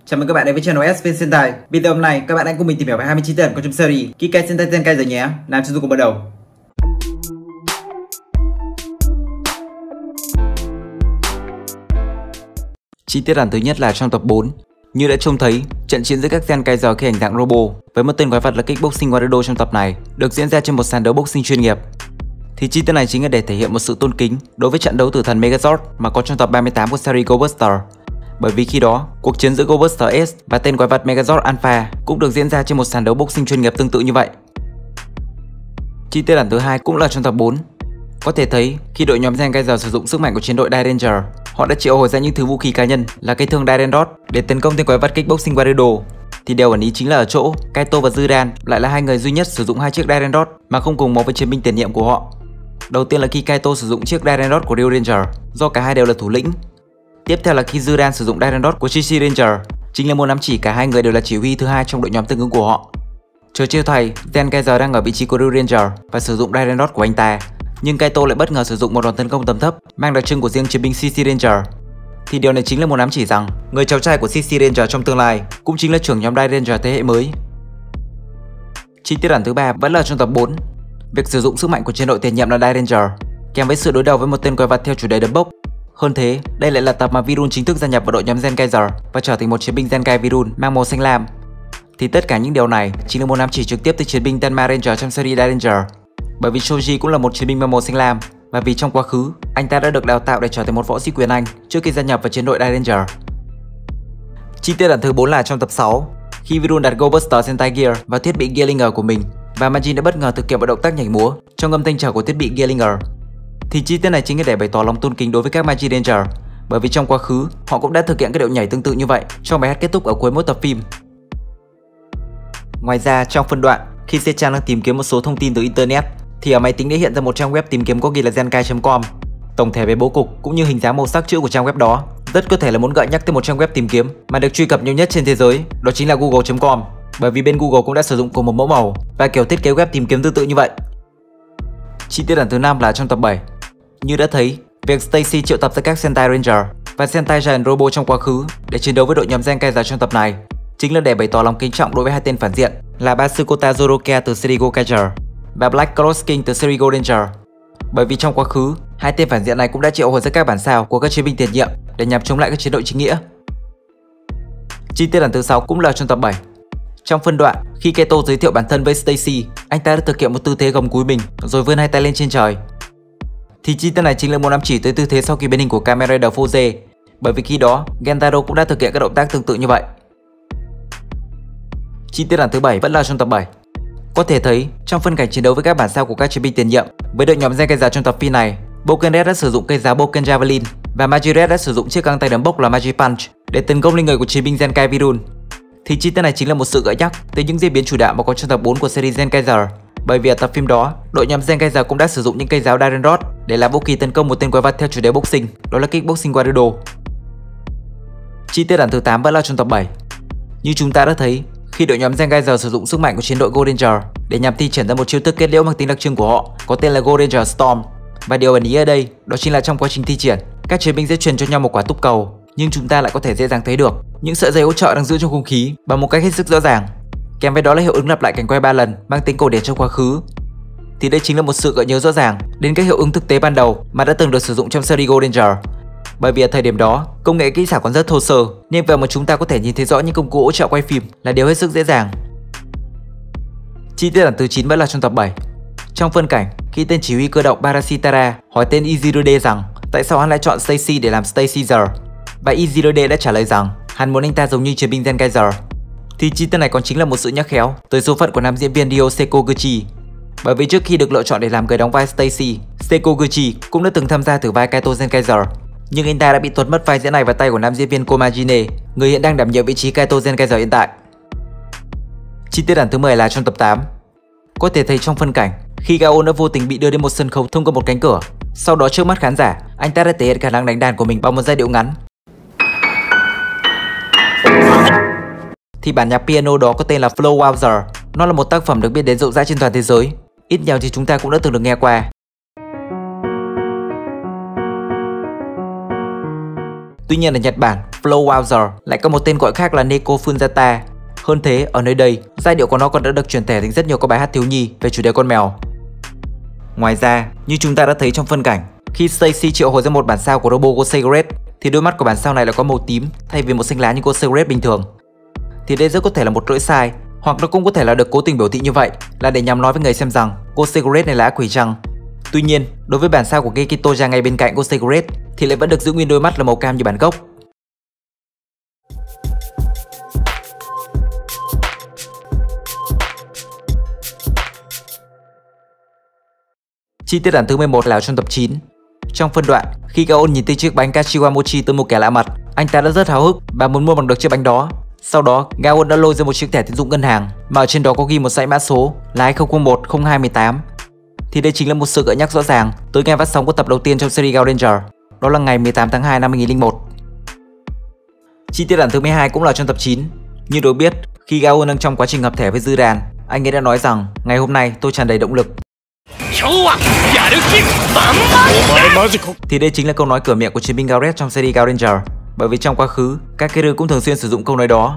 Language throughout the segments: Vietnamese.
Chào mừng các bạn đến với channel SV Sentai. Video hôm nay các bạn hãy cùng mình tìm hiểu về 20 chi tiết có trong series Kikai Sentai Zenkai rồi nhé. Nào chúng ta cùng bắt đầu. Chi tiết đoạn thứ nhất là trong tập 4. Như đã trông thấy, trận chiến giữa các Zenkaiser khi hành dạng robot với một tên quái vật là Kickboxing Warrior trong tập này được diễn ra trên một sàn đấu boxing chuyên nghiệp. Thì chi tiết này chính là để thể hiện một sự tôn kính đối với trận đấu tử thần Megazord mà có trong tập 38 của series Go Buster. Bởi vì khi đó, cuộc chiến giữa Go Buster S và tên quái vật Megazord Alpha cũng được diễn ra trên một sàn đấu boxing chuyên nghiệp tương tự như vậy. Chi tiết đoạn thứ hai cũng là trong tập 4. Có thể thấy khi đội nhóm Zenkaiser sử dụng sức mạnh của chiến đội Dairanger, họ đã triệu hồi ra những thứ vũ khí cá nhân là cây thương Dairendot để tấn công tên quái vật Kickboxing Warrior. Thì điều ẩn ý chính là ở chỗ Kaito và Zudan lại là hai người duy nhất sử dụng hai chiếc Dairendot mà không cùng máu với chiến binh tiền nhiệm của họ. Đầu tiên là khi Kaito sử dụng chiếc Dairendot của Ryuranger do cả hai đều là thủ lĩnh. Tiếp theo là khi Zudan sử dụng Dairendot của Shishiranger, chính là muốn ám chỉ cả hai người đều là chỉ huy thứ hai trong đội nhóm tương ứng của họ. Chờ chiêu thầy, Zenkaiser đang ở vị trí của Ryuranger và sử dụng Dairendot của anh ta, nhưng Kaito lại bất ngờ sử dụng một đòn tấn công tầm thấp mang đặc trưng của riêng chiến binh Shishiranger. Thì điều này chính là muốn ám chỉ rằng người cháu trai của Shishiranger trong tương lai cũng chính là trưởng nhóm Dairanger thế hệ mới. Chi tiết đoạn thứ ba vẫn là trong tập 4. Việc sử dụng sức mạnh của chiến đội tiền nhiệm là Dairanger kèm với sự đối đầu với một tên quái vật theo chủ đề đấm bốc. Hơn thế, đây lại là tập mà Virun chính thức gia nhập vào đội nhóm Zenkaiser và trở thành một chiến binh Zenkai Virun mang màu xanh lam. Thì tất cả những điều này chính là muốn ám chỉ trực tiếp tới chiến binh Tenma Ranger trong series Dairanger. Bởi vì Shoji cũng là một chiến binh mang màu xanh lam và vì trong quá khứ anh ta đã được đào tạo để trở thành một võ sĩ quyền Anh trước khi gia nhập vào chiến đội Dairanger. Chi tiết đoạn thứ 4 là trong tập 6. Khi Virun đặt Go Buster Sentai Gear vào thiết bị Gearlinger của mình và Majin đã bất ngờ thực hiện một động tác nhảy múa trong âm thanh trở của thiết bị Gearlinger. Thì chi tiết này chính là để bày tỏ lòng tôn kính đối với các Majin Ranger, bởi vì trong quá khứ họ cũng đã thực hiện các điệu nhảy tương tự như vậy trong bài hát kết thúc ở cuối mỗi tập phim. Ngoài ra, trong phân đoạn khi Sechan đang tìm kiếm một số thông tin từ internet thì ở máy tính đã hiện ra một trang web tìm kiếm có ghi là zenkai.com. Tổng thể về bố cục cũng như hình dáng màu sắc chữ của trang web đó rất có thể là muốn gợi nhắc tới một trang web tìm kiếm mà được truy cập nhiều nhất trên thế giới, đó chính là google.com, bởi vì bên Google cũng đã sử dụng cùng một mẫu màu và kiểu thiết kế web tìm kiếm tương tự như vậy. Chi tiết đoạn thứ 5 là trong tập 7. Như đã thấy, việc Stacy triệu tập ra các Sentai Ranger và Sentai Giant Robo trong quá khứ để chiến đấu với đội nhóm Zenkaiser trong tập này chính là để bày tỏ lòng kính trọng đối với hai tên phản diện là Basukota Zorokia từ series Gokaiger và Black Cross King từ series Goldanger. Bởi vì trong quá khứ, hai tên phản diện này cũng đã triệu hồi ra các bản sao của các chiến binh tiền nhiệm để nhằm chống lại các chiến đội chính nghĩa. Chi tiết đoạn thứ 6 cũng là trong tập 7. Trong phân đoạn, khi Kaito giới thiệu bản thân với Stacy, anh ta đã thực hiện một tư thế gầm cúi mình rồi vươn hai tay lên trên trời. Thì chi tiết này chính là muốn ám chỉ tới tư thế sau khi biến hình của Kamen Rider Foze, bởi vì khi đó Gentaro cũng đã thực hiện các động tác tương tự như vậy. Chi tiết đoạn thứ 7 vẫn là trong tập 7. Có thể thấy, trong phân cảnh chiến đấu với các bản sao của các chiến binh tiền nhiệm với đội nhóm Zenkaiser trong tập phim này, Boken Red đã sử dụng cây giáo Boken Javelin và Magi Red đã sử dụng chiếc găng tay đấm bốc là Magi Punch để tấn công lên người của chiến binh Zenkai Virun. Thì chi tiết này chính là một sự gợi nhắc tới những diễn biến chủ đạo mà có trong tập 4 của series Zenkaiser, bởi vì ở tập phim đó, đội nhóm Zenkaiser cũng đã sử dụng những cây giáo Dairendot để làm vũ khí tấn công một tên quái vật theo chủ đề boxing, đó là Kickboxing Warrior. Chi tiết đoạn thứ 8 vẫn là trong tập 7. Như chúng ta đã thấy, khi đội nhóm Zenkaiser sử dụng sức mạnh của chiến đội Goldanger để nhằm thi triển ra một chiêu thức kết liễu mang tính đặc trưng của họ có tên là Goldanger Storm. Và điều ẩn ý ở đây đó chính là trong quá trình thi triển, các chiến binh sẽ truyền cho nhau một quả túp cầu, nhưng chúng ta lại có thể dễ dàng thấy được những sợi dây hỗ trợ đang giữ trong không khí bằng một cách hết sức rõ ràng. Kèm với đó là hiệu ứng lặp lại cảnh quay 3 lần mang tính cổ điển trong quá khứ. Thì đây chính là một sự gợi nhớ rõ ràng đến các hiệu ứng thực tế ban đầu mà đã từng được sử dụng trong series Goldanger. Bởi vì ở thời điểm đó, công nghệ kỹ xảo còn rất thô sơ, nên việc mà chúng ta có thể nhìn thấy rõ những công cụ hỗ trợ quay phim là điều hết sức dễ dàng. Chi tiết đoạn thứ 9 vẫn là trong tập 7. Trong phân cảnh, khi tên chỉ huy cơ động Barashitara hỏi tên Izirode rằng tại sao hắn lại chọn Stacy để làm Stacyzer, và Izirode đã trả lời rằng hắn muốn anh ta giống như chiến binh Zenkaiser. Thì chi tiết này còn chính là một sự nhắc khéo tới số phận của nam diễn viên Ryo Sekoguchi. Bởi vì trước khi được lựa chọn để làm người đóng vai Stacy, Sekoguchi cũng đã từng tham gia thử vai Kaito Zenkaiser, nhưng anh ta đã bị tuột mất vai diễn này vào tay của nam diễn viên Komajine, người hiện đang đảm nhiệm vị trí Kaito Zenkaiser hiện tại. Chi tiết đoạn thứ 10 là trong tập 8. Có thể thấy trong phân cảnh, khi Gaon đã vô tình bị đưa đến một sân khấu thông qua một cánh cửa, sau đó trước mắt khán giả, anh ta đã thể hiện khả năng đánh đàn của mình bằng một giai điệu ngắn. Thì bản nhạc piano đó có tên là Flow Wowzer, nó là một tác phẩm được biết đến rộng rãi trên toàn thế giới, ít nhiều thì chúng ta cũng đã từng được nghe qua. Tuy nhiên ở Nhật Bản, Flow Wowzer lại có một tên gọi khác là Neko Funzata. Hơn thế, ở nơi đây, giai điệu của nó còn đã được truyền thể thành rất nhiều các bài hát thiếu nhi về chủ đề con mèo. Ngoài ra, như chúng ta đã thấy trong phân cảnh, khi Stacy triệu hồi ra một bản sao của robot Gosei Gret, thì đôi mắt của bản sao này lại có màu tím thay vì một xanh lá như Gosei Gret bình thường. Thì đây rất có thể là một lỗi sai, hoặc nó cũng có thể là được cố tình biểu thị như vậy là để nhằm nói với người xem rằng Gosei Gret này là ác quỷ chăng. Tuy nhiên, đối với bản sao của Geki Toja ngay bên cạnh Gosei Gret thì lại vẫn được giữ nguyên đôi mắt là màu cam như bản gốc. Chi tiết bản thứ 11 là trong tập 9. Trong phân đoạn, khi Gaon nhìn thấy chiếc bánh Kashiwa Mochi từ một kẻ lạ mặt, anh ta đã rất háo hức và muốn mua bằng được chiếc bánh đó. Sau đó, Gaon đã lôi ra một chiếc thẻ tín dụng ngân hàng mà ở trên đó có ghi một dãy mã số là 20010218. Thì đây chính là một sự gợi nhắc rõ ràng tới ngày phát sóng của tập đầu tiên trong series Gao Ranger, đó là ngày 18 tháng 2 năm 2001. Chi tiết bản thứ 12 cũng là trong tập 9. Như được biết, khi Gaon đang trong quá trình hợp thể với Dư Đàn, anh ấy đã nói rằng ngày hôm nay tôi tràn đầy động lực. Thì đây chính là câu nói cửa miệng của chiến binh Gauret trong series Gao Ranger, bởi vì trong quá khứ, Kakeru cũng thường xuyên sử dụng câu nói đó.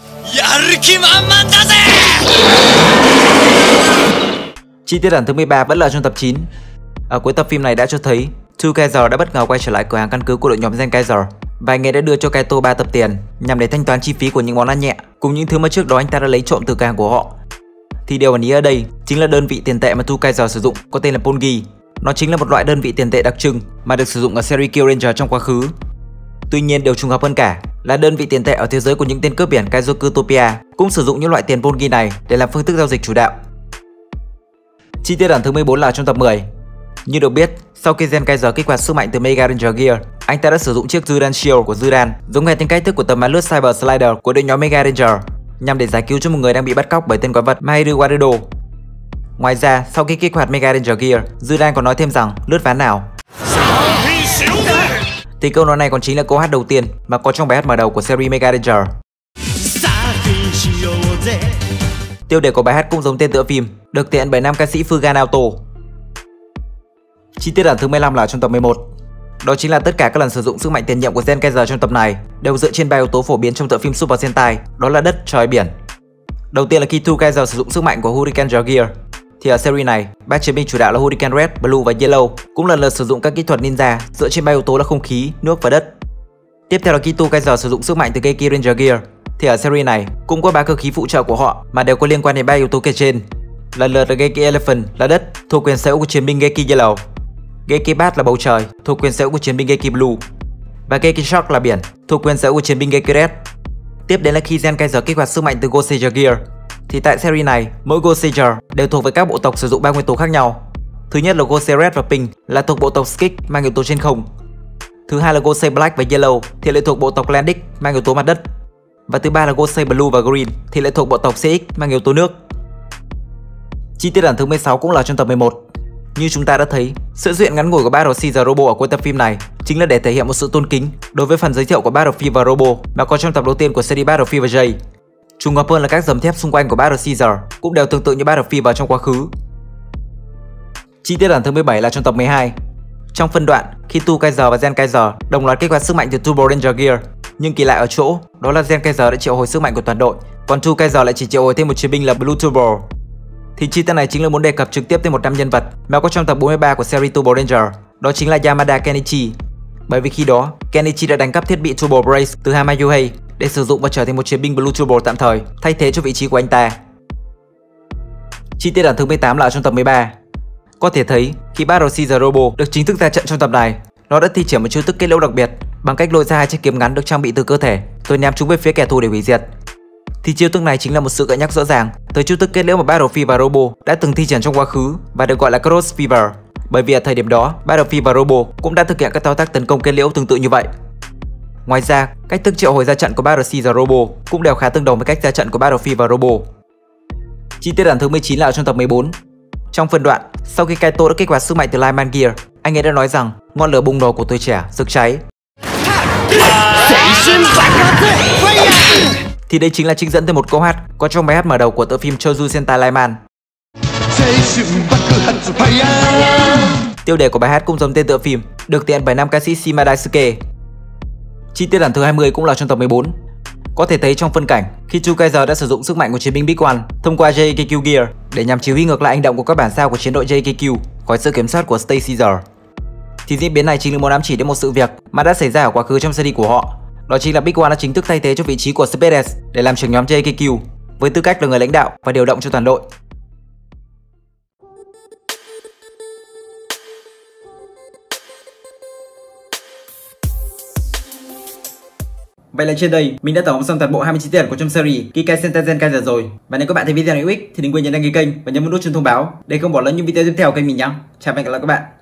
Chi tiết bản thứ 13 vẫn là trong tập 9. Ở cuối tập phim này đã cho thấy Two Kaiser đã bất ngờ quay trở lại cửa hàng căn cứ của đội nhóm Gen Kaiser và anh ấy đã đưa cho Kaito 3 tập tiền nhằm để thanh toán chi phí của những món ăn nhẹ cùng những thứ mà trước đó anh ta đã lấy trộm từ cửa hàng của họ. Thì điều ẩn ý ở đây chính là đơn vị tiền tệ mà Two Kaiser sử dụng có tên là Pongi. Nó chính là một loại đơn vị tiền tệ đặc trưng mà được sử dụng ở series Kill Ranger trong quá khứ. Tuy nhiên điều trùng hợp hơn cả là đơn vị tiền tệ ở thế giới của những tên cướp biển Kaizokutopia cũng sử dụng những loại tiền Pongi này để làm phương thức giao dịch chủ đạo. Chi tiết bản thứ 14 là trong tập 10. Như được biết, sau khi Gen Kaiser kích hoạt sức mạnh từ Mega Ranger Gear, anh ta đã sử dụng chiếc Zudan Shield của Zudan giống hệt như cách thức của tấm màn lướt Cyber Slider của đội nhóm Mega Ranger nhằm để giải cứu cho một người đang bị bắt cóc bởi tên quái vật Mahiru Waredo. Ngoài ra, sau khi kích hoạt Mega Ranger Gear, Zudan còn nói thêm rằng lướt ván nào. Thì câu nói này còn chính là câu hát đầu tiên mà có trong bài hát mở đầu của series Mega Ranger. Tiêu đề của bài hát cũng giống tên tựa phim, được thể hiện bởi nam ca sĩ Fuga Naoto. Chi tiết bản thứ 15 là trong tập 11. Đó chính là tất cả các lần sử dụng sức mạnh tiền nhiệm của Gen Kaiser trong tập này đều dựa trên 3 yếu tố phổ biến trong tựa phim Super Sentai, đó là đất, trời, biển. Đầu tiên là khi Two Kaiser sử dụng sức mạnh của Hurricane Gear, thì ở series này, ba chiến binh chủ đạo là Hurricane Red, Blue và Yellow cũng lần lượt sử dụng các kỹ thuật ninja dựa trên 3 yếu tố là không khí, nước và đất. Tiếp theo là khi Two Kaiser sử dụng sức mạnh từ Geki Ranger Gear, thì ở series này cũng có 3 cơ khí phụ trợ của họ mà đều có liên quan đến 3 yếu tố kể trên. Lần lượt là Geki Elephant là đất, thuộc quyền sở hữu của chiến binh Geki Yellow, Geki Bat là bầu trời, thuộc quyền sở hữu của chiến binh Geki Blue, và Geki Shark là biển, thuộc quyền sở hữu của chiến binh Geki Red. Tiếp đến là khi Gen Kaiser kích hoạt sức mạnh từ Goseiger Gear, thì tại series này mỗi Goseiger đều thuộc về các bộ tộc sử dụng 3 nguyên tố khác nhau. Thứ nhất là Gosei Red và Pink là thuộc bộ tộc Skik mang yếu tố trên không. Thứ hai là Gosei Black và Yellow thì lại thuộc bộ tộc Landic mang yếu tố mặt đất. Và thứ ba là Gosei Blue và Green thì lại thuộc bộ tộc CX mang yếu tố nước. Chi tiết bản thứ 16 cũng là trong tập 11. Như chúng ta đã thấy, sự xuất hiện ngắn ngủi của Battlefield Robo ở cuối tập phim này chính là để thể hiện một sự tôn kính đối với phần giới thiệu của Battlefield Robo mà có trong tập đầu tiên của series Battlefield J. Trùng hợp hơn là các dầm thép xung quanh của Battlefield cũng đều tương tự như Battlefield trong quá khứ. Chi tiết bản thứ 17 là trong tập 12. Trong phân đoạn, khi Two Kaiser và Gen Kaiser đồng loạt kích hoạt sức mạnh từ Turbo Ranger Gear, nhưng kỳ lạ ở chỗ đó là Gen Kaiser đã triệu hồi sức mạnh của toàn đội, còn Two Kaiser lại chỉ triệu hồi thêm một chiến binh là Blue Turbo. Thì chi tiết này chính là muốn đề cập trực tiếp tới một nam nhân vật mà có trong tập 43 của series Turbo Ranger, đó chính là Yamada Kenichi. Bởi vì khi đó, Kenichi đã đánh cắp thiết bị Turbo Brace từ Hamayuhei để sử dụng và trở thành một chiến binh Blue Turbo tạm thời, thay thế cho vị trí của anh ta. Chi tiết bản thứ 18 là trong tập 13. Có thể thấy, khi Battlefield Robo được chính thức ra trận trong tập này, nó đã thi triển một chiêu thức kết liễu đặc biệt bằng cách lôi ra 2 chiếc kiếm ngắn được trang bị từ cơ thể, rồi ném chúng về phía kẻ thù để hủy diệt. Thì chiêu thức này chính là một sự gợi nhắc rõ ràng tới chiêu thức kết liễu mà Battlefield Robo đã từng thi triển trong quá khứ và được gọi là Cross Fever. Bởi vì ở thời điểm đó, Battlefield Robo cũng đã thực hiện các thao tác tấn công kết liễu tương tự như vậy. Ngoài ra, cách thức triệu hồi ra trận của Battlefield Robo cũng đều khá tương đồng với cách ra trận của Battlefield Robo. Chi tiết bản thứ 19 là ở trong tập 14. Trong phân đoạn, sau khi Kaito đã kích hoạt sức mạnh từ Lightman Gear, anh ấy đã nói rằng ngọn lửa bùng nổ của tuổi trẻ rực cháy. Thì đây chính là trích dẫn từ một câu hát có trong bài hát mở đầu của tựa phim Choujou Sentai Lightman. Tiêu đề của bài hát cũng giống tên tựa phim, được thể hiện bởi nam ca sĩ Shima Daisuke. Chi tiết bản thứ 20 cũng là trong tập 14. Có thể thấy trong phân cảnh, khi Chu Kaiser đã sử dụng sức mạnh của chiến binh Big One thông qua JKQ Gear để nhằm chỉ huy ngược lại hành động của các bản sao của chiến đội JKQ khỏi sự kiểm soát của Stay Caesar. Thì diễn biến này chính là muốn ám chỉ đến một sự việc mà đã xảy ra ở quá khứ trong series của họ. Đó chính là Big One đã chính thức thay thế cho vị trí của Space để làm trưởng nhóm JKQ với tư cách là người lãnh đạo và điều động cho toàn đội. Vậy là trên đây mình đã tổng hợp xong toàn bộ 20 chi tiết của trong series Kikai Sentai Zenkaiger rồi. Và nếu các bạn thấy video này hữu ích thì đừng quên nhấn đăng ký kênh và nhấn nút chuông thông báo để không bỏ lỡ những video tiếp theo của kênh mình nhé. Chào và hẹn gặp lại các bạn.